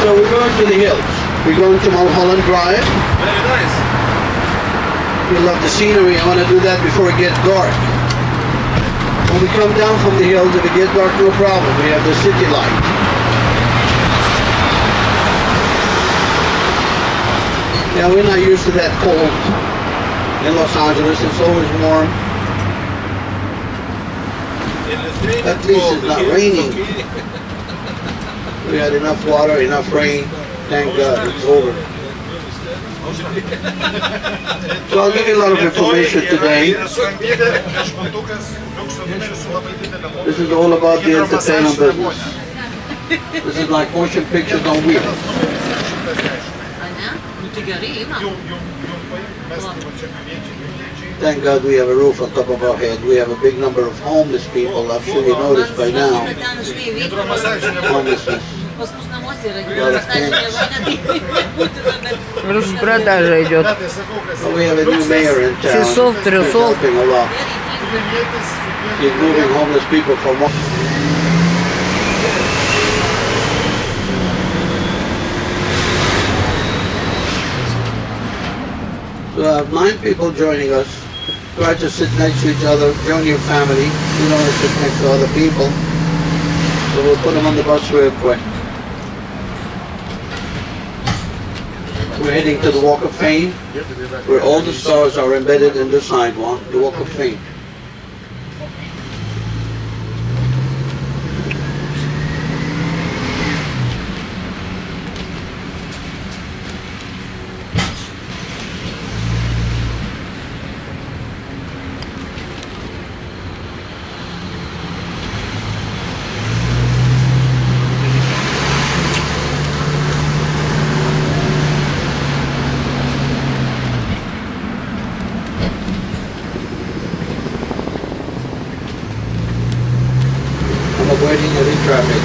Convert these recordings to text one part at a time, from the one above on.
So we're going to the hills. We're going to Mulholland Drive. Very nice. We love the scenery. I want to do that before it gets dark. When we come down from the hills, if it gets dark, no problem. We have the city light. Yeah, we're not used to that cold in Los Angeles. It's always warm. At least it's not raining. We had enough water, enough rain. Thank God, it's over. So I'll give you a lot of information today. This is all about the entertainment business. This is like motion pictures on wheels. Thank God we have a roof on top of our head. We have a big number of homeless people. I'm sure you noticed by now. Homelessness. Распродажа идет. We have a new mayor in town. Часов, трехсот. Helping a lot. He's moving homeless people from one. So I have 9 people joining us. Try to sit next to each other, join your family. You don't want to sit next to other people. So we'll put them on the bus real quick. We're heading to the Walk of Fame, where all the stars are embedded in the sidewalk, the Walk of Fame. Avoiding heavy traffic.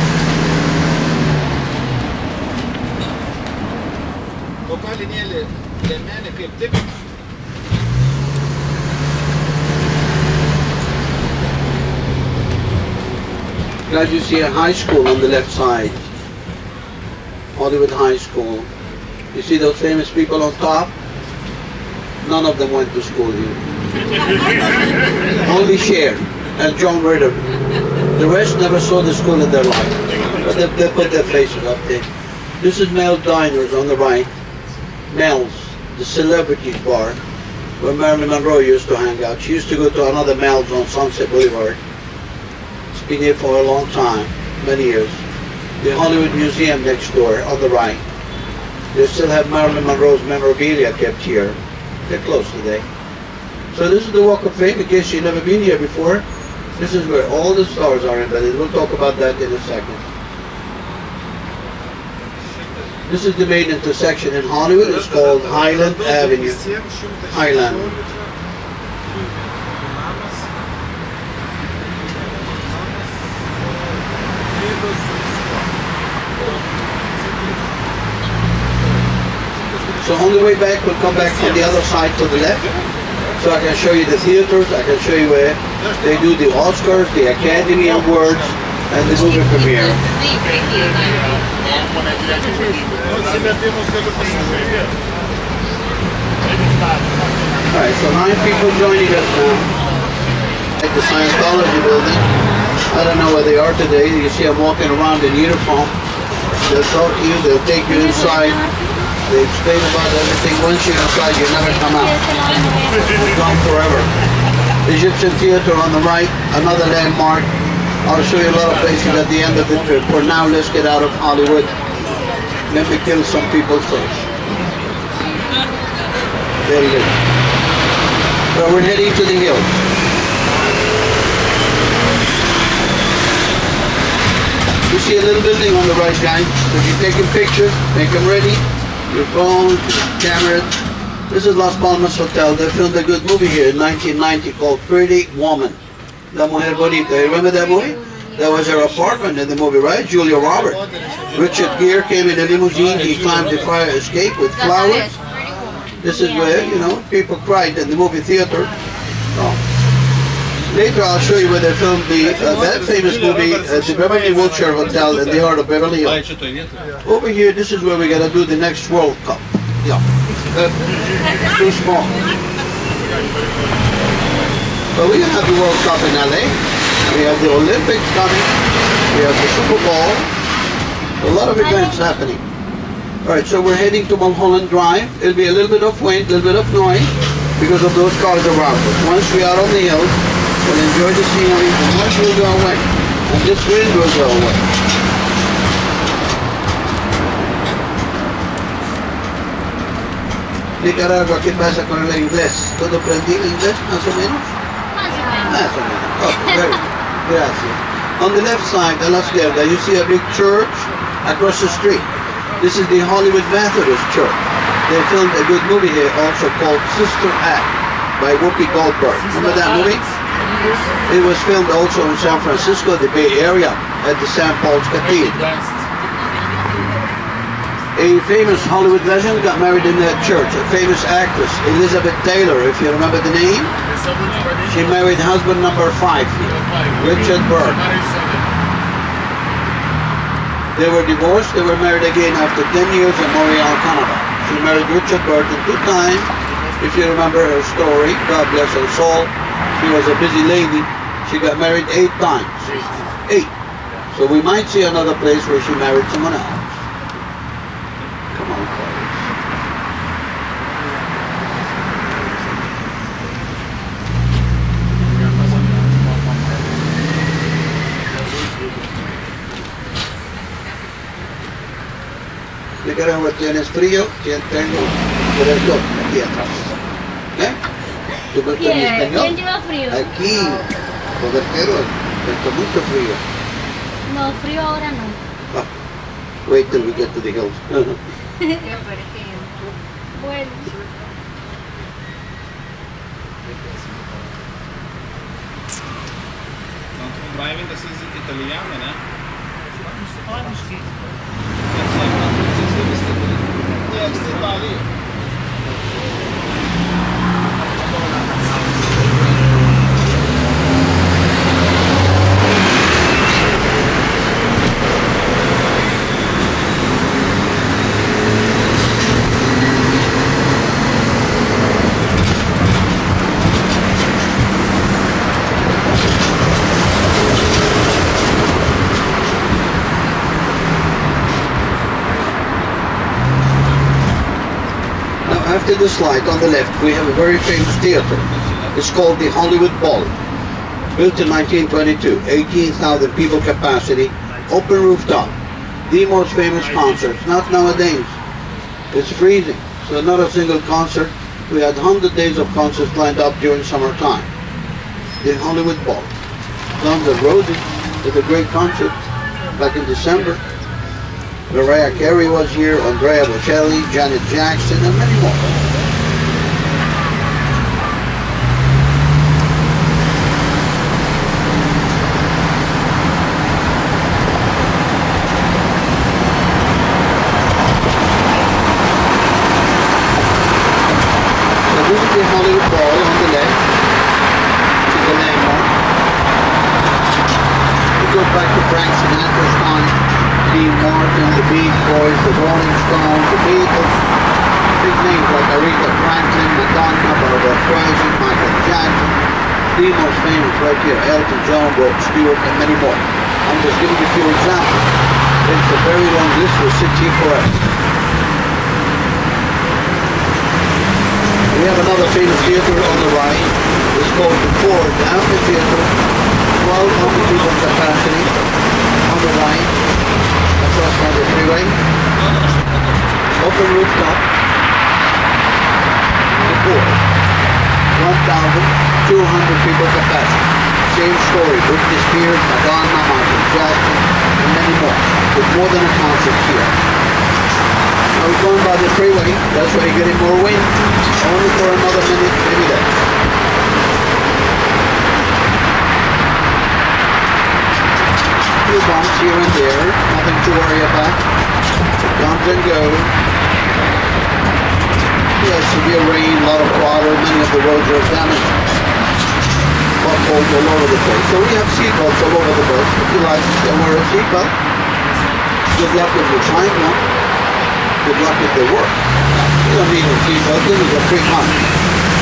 Glad you see a high school on the left side. Hollywood High School. You see those famous people on top? None of them went to school here. Only Cher and John Ritter. The rest never saw the school in their life. But they put their faces up there. This is Mel's Diners on the right. Mel's, the celebrities bar, where Marilyn Monroe used to hang out. She used to go to another Mel's on Sunset Boulevard. It's been here for a long time, many years. The Hollywood Museum next door on the right. They still have Marilyn Monroe's memorabilia kept here. They're closed today. So this is the Walk of Fame, in case you've never been here before. This is where all the stars are embedded. We'll talk about that in a second. This is the main intersection in Hollywood. It's called Highland Avenue. Highland. So on the way back, we'll come back from the other side to the left. So I can show you the theaters, I can show you where they do the Oscars, the Academy Awards, and the movie premiere. Alright, so 9 people joining us now at the Scientology building. I don't know where they are today. You see them walking around in uniform. They'll talk to you, they'll take you inside. They explain about everything. Once you're inside, you never come out. You're gone forever. Egyptian Theater on the right, another landmark. I'll show you a lot of places at the end of the trip. For now, let's get out of Hollywood. Let me kill some people first. There it is. So we're heading to the hills. You see a little building on the right, guys. So if you're taking pictures, make them ready. Your phones, cameras. This is Las Palmas Hotel. They filmed a good movie here in 1990 called Pretty Woman. La Mujer Bonita. You remember that movie? That was her apartment in the movie, right? Julia Roberts. Richard Gere came in a limousine. He climbed the fire escape with flowers. This is where, you know, people cried in the movie theater. Oh. Later I'll show you where they filmed that famous movie, the Beverly Wilshire Hotel in the heart of Beverly Hills. Over here, this is where we're going to do the next World Cup. Yeah. Too small. But we're going to have the World Cup in LA. We have the Olympics coming. We have the Super Bowl. A lot of events happening. Alright, so we're heading to Mulholland Drive. It'll be a little bit of wind, a little bit of noise because of those cars around us. Once we are on the hills, we'll enjoy the scenery, and once we'll go away. And this wind will go away. Nicaragua, ¿qué pasa con el inglés? ¿Todo aprendí el inglés, más o menos? Más o menos. Okay, very good. Gracias. On the left side, a la izquierda, you see a big church across the street. This is the Hollywood Methodist Church. They filmed a good movie here also called Sister Act by Whoopi Goldberg. Remember that movie? It was filmed also in San Francisco, the Bay Area, at the St. Paul's Cathedral. A famous Hollywood legend got married in that church. A famous actress, Elizabeth Taylor, if you remember the name. She married husband number 5 here, Richard Burke. They were divorced. They were married again after 10 years in Montreal, Canada. She married Richard Burton 2 times. If you remember her story, God bless her soul, she was a busy lady. She got married 8 times. 8. So we might see another place where she married someone else. Come on, Carlos. Nicaragua, ¿tienes frío? Tengo cobertor aquí atrás. ¿Eh? ¿Cobertor en español? ¿Quién lleva frío? Aquí, cobertero, está mucho frío. No, frío ahora no. Ah, wait till we get to the hills. Bueno. Driving this is italiano, né? After this light on the left, we have a very famous theater. It's called the Hollywood Bowl. Built in 1922, 18,000 people capacity, open rooftop. The most famous concerts, not nowadays. It's freezing, so not a single concert. We had 100 days of concerts lined up during summertime. The Hollywood Bowl. Guns N' Roses did a great concert back in December. Mariah Carey was here, Andrea Bocelli, Janet Jackson, and many more. So this is the Hollywood Bowl on the left, which is the landmark. It goes back to Frank Sinatra's time. Dean Martin, the Beach Boys, the Rolling Stones, the Beatles, big names like Aretha Franklin, Madonna, Barbra Streisand, Michael Jackson, the most famous right here, Elton John, Rod Stewart, and many more. I'm just giving you a few examples. It's a very long list, we'll sit here forever. We have another famous theater on the right. It's called the Ford Amphitheater, 1,200 people capacity on the right. Across from the freeway, open rooftop, before 1,200 people capacity. Same story, Britney Spears, Madonna, Michael Jackson, and many more, with more than a concert here. Now we're going by the freeway, that's why you're getting more wind, only for another minute, maybe less. Few bumps here and there, nothing to worry about. It comes and goes. Yes, severe rain, a lot of water, many of the roads are damaged. potholes all over the place. So we have seatbelts all over the bus. If you like, then wear a seatbelt. Good luck if you find one. Good luck if they work. You don't need a seatbelt. This is a free month.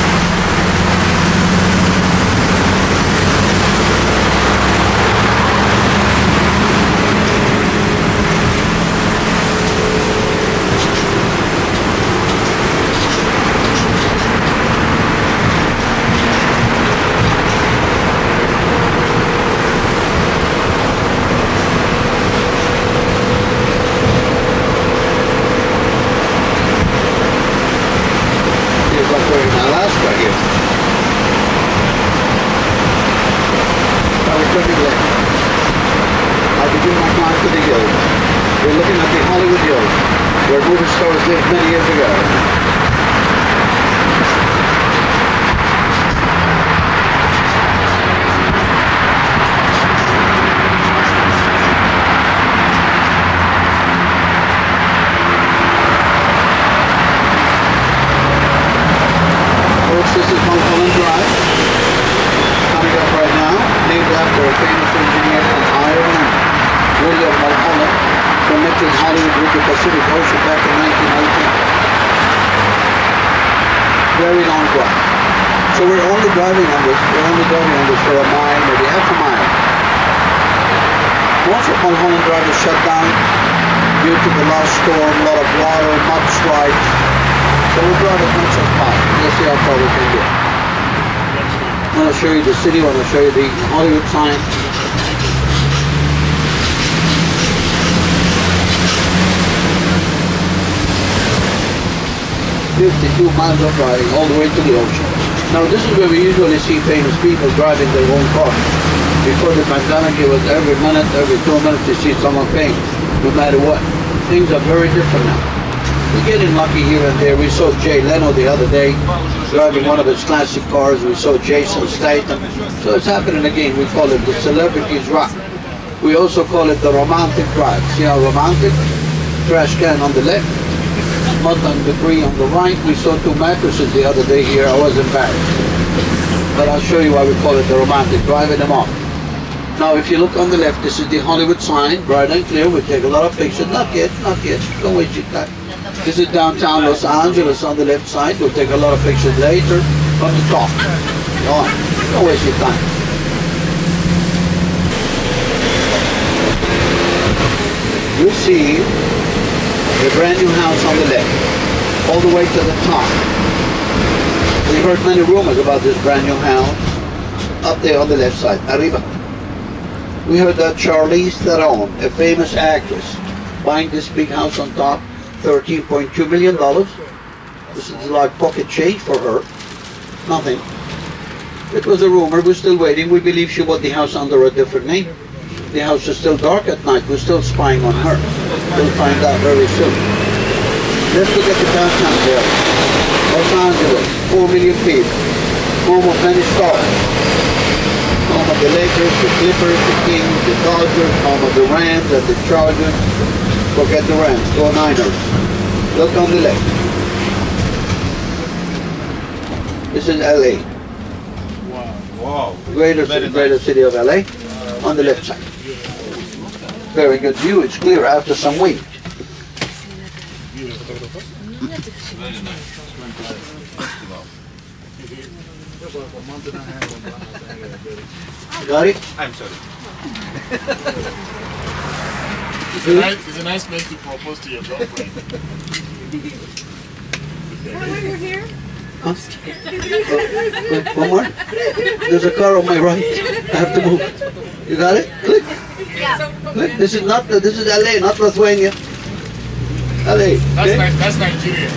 Many years ago. Folks, this is Mulholland Drive, coming up right now, named after a famous engineer from Ireland, William Mulholland, connected Hollywood with the Pacific Ocean back in 1918. Very long drive. So we're only driving on this. For a mile, maybe half a mile. Most of Mulholland Drive is shut down due to the last storm, a lot of water, mudslides. So we'll drive as much as possible. Let's see how far we can get. I want to show you the city. I want to show you the Hollywood sign. 52 miles of driving all the way to the ocean. Now this is where we usually see famous people driving their own cars. Before the pandemic, it was every minute, every 2 minutes you see someone famous, no matter what. Things are very different now. We're getting lucky here and there. We saw Jay Leno the other day driving one of his classic cars. We saw Jason Statham. So it's happening again. We call it the celebrities rock. We also call it the romantic drive. See how romantic? Trash can on the left, mud and debris on the right. We saw 2 mattresses the other day here. I was embarrassed. But I'll show you why we call it the romantic, driving them off. Now if you look on the left, this is the Hollywood sign, bright and clear. We take a lot of pictures. Not yet. Don't waste your time. This is downtown Los Angeles on the left side. We'll take a lot of pictures later from the top. Go on. Don't waste your time. You see the brand new house on the left, all the way to the top. We heard many rumors about this brand new house up there on the left side, arriba. We heard that Charlize Theron, a famous actress, buying this big house on top, $13.2 million. This is like pocket change for her. Nothing. It was a rumor. We're still waiting. We believe she bought the house under a different name. The house is still dark at night. We're still spying on her. We'll find out very soon. Let's look at the downtown area. Los Angeles, 4 million people. Home of many stars. Home of the Lakers, the Clippers, the Kings, the Dodgers. Home of the Rams and the Chargers. Forget the Rams. Go Niners. Look on the left. This is LA. Wow. Greater city of LA. On the left side. Very good view. It's clear after some wind. Got it? I'm sorry. It's a nice place to propose to your girlfriend. You're here? Huh? One more? There's a car on my right. I have to move. You got it? Click. Yeah. Click. This is LA, not Lithuania. LA. Okay? That's Nigeria.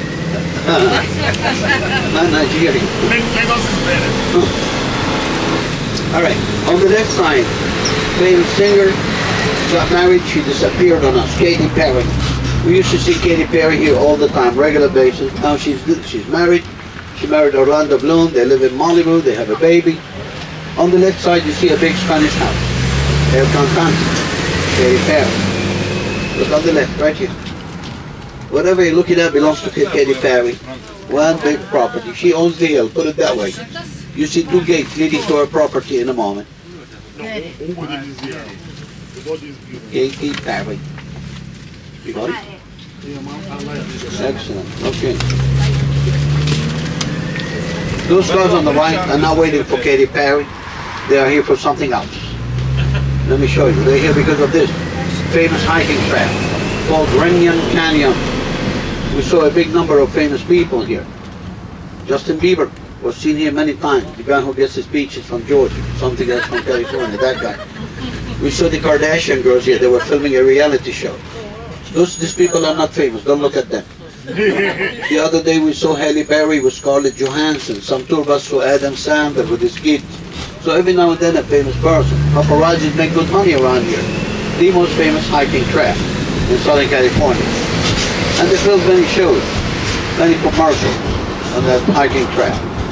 Not Nigeria. Lagos is better. All right. On the left side, famous singer got married. She disappeared on us. Katy Perry. We used to see Katy Perry here all the time, regular basis. Now she's married. She married Orlando Bloom. They live in Malibu. They have a baby. On the left side, you see a big Spanish house. El Cantante, Katy Perry. Look on the left, right here. Whatever you're looking at belongs to Katy Perry. One big property. She owns the hill, put it that way. You see two gates leading to our property in a moment. Katy Perry. You got it? Excellent. Okay. Those cars on the right are not waiting for Katy Perry. They are here for something else. Let me show you. They're here because of this famous hiking trail called Runyon Canyon. We saw a big number of famous people here. Justin Bieber was seen here many times. The guy who gets his peaches from Georgia, something else from California, that guy. We saw the Kardashian girls here. They were filming a reality show. These people are not famous. Don't look at them. The other day we saw Halle Berry with Scarlett Johansson. Some tour bus saw Adam Sandler with his kids. So every now and then a famous person. Paparazzis make good money around here. The most famous hiking trail in Southern California. And they filmed many shows, many commercials on that hiking trail.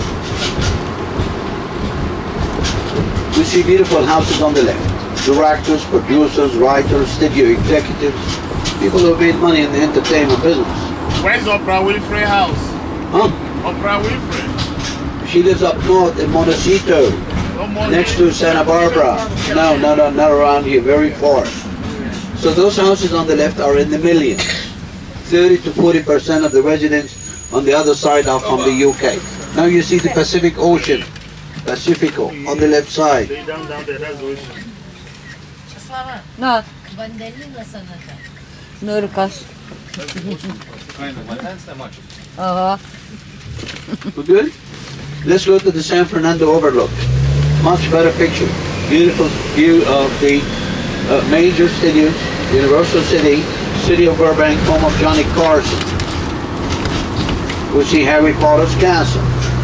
We see beautiful houses on the left. Directors, producers, writers, studio executives, people who have made money in the entertainment business. Where's Oprah Winfrey house? Huh? Oprah Winfrey. She lives up north in Montecito, next to Santa Barbara. No, not around here, very far. So those houses on the left are in the millions. 30 to 40% of the residents on the other side are from the UK. Now you see the Pacific Ocean, Pacifico, on the left side. Down there, that's the ocean. No, Bandeli na sanata. Nurkas. We're good? Let's go to the San Fernando Overlook. Much better picture. Beautiful view of the major studios, Universal City, City of Burbank, home of Johnny Carson. We see Harry Potter's castle.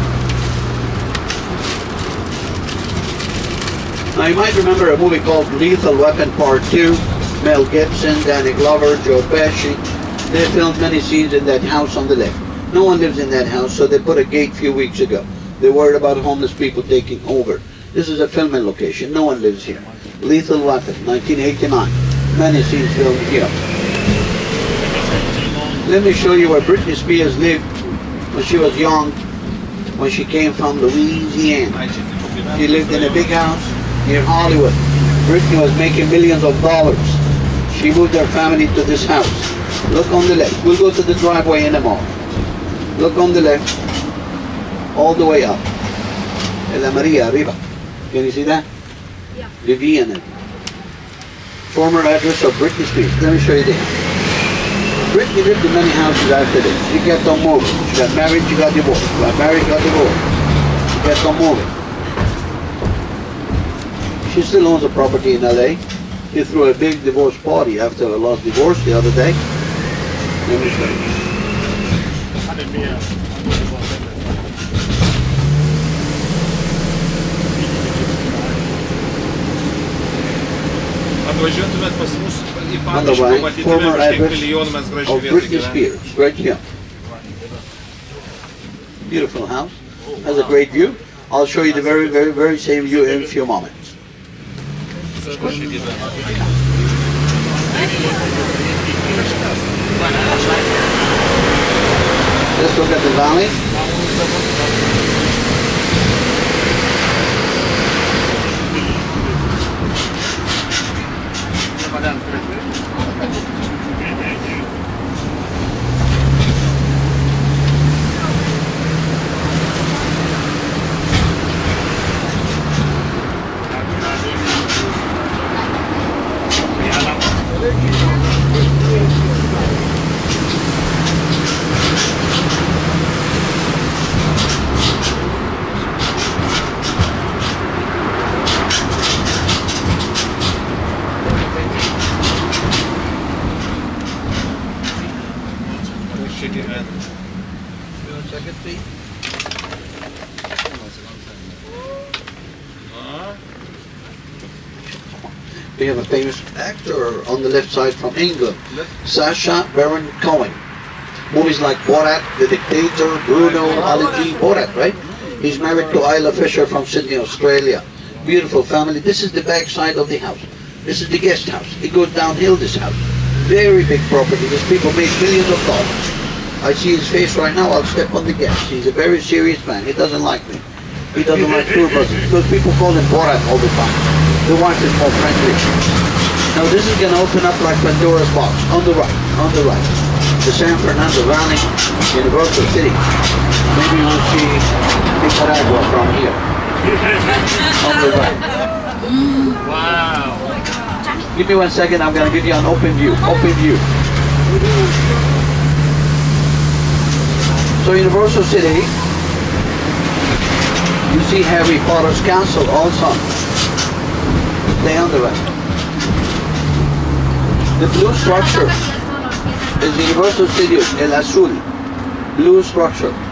Now you might remember a movie called Lethal Weapon Part 2. Mel Gibson, Danny Glover, Joe Pesci. They filmed many scenes in that house on the left. No one lives in that house, so they put a gate a few weeks ago. They're worried about homeless people taking over. This is a filming location. No one lives here. Lethal Weapon, 1989. Many scenes filmed here. Let me show you where Britney Spears lived when she was young, when she came from Louisiana. She lived in a big house near Hollywood. Britney was making millions of dollars. She moved her family to this house. Look on the left. We'll go to the driveway in a moment. Look on the left, all the way up. La Maria arriba. Can you see that? Yeah. Vivian. Former address of Britney Spears. Let me show you the house. Britney lived in many houses after this. She kept on moving. She got married, she got divorced. She got married, got divorced. She kept on moving. She still owns a property in LA. She threw a big divorce party after her last divorce the other day. Let me show you. Atvažiuotumėt pas mus į On the Pavyzdžių, right, pamatytumėt former už kiek address milijonų mes gražių of vietų Britney gyvename. Spears, right here. Beautiful house. Has a great view. I'll show you the very same view in a few moments. Let's look at the valley. We have a famous actor on the left side from England, Sacha Baron Cohen. Movies like Borat, The Dictator, Bruno, Ali G. Borat, right? He's married to Isla Fisher from Sydney, Australia. Beautiful family. This is the back side of the house. This is the guest house. It goes downhill, this house. Very big property. These people make millions of dollars. I see his face right now. I'll step on the gas. He's a very serious man. He doesn't like me. He doesn't like tour buses because people call him Borat all the time. The wife is more friendly. Now this is going to open up like Pandora's box. On the right, on the right. The San Fernando Valley, Universal City. Maybe you'll see Nicaragua from here. On the right. Wow. Give me 1 second, I'm going to give you an open view. Open view. So Universal City, you see Harry Potter's castle also. Stay on the right. The blue structure is Universal Studios, El Azul. Blue structure.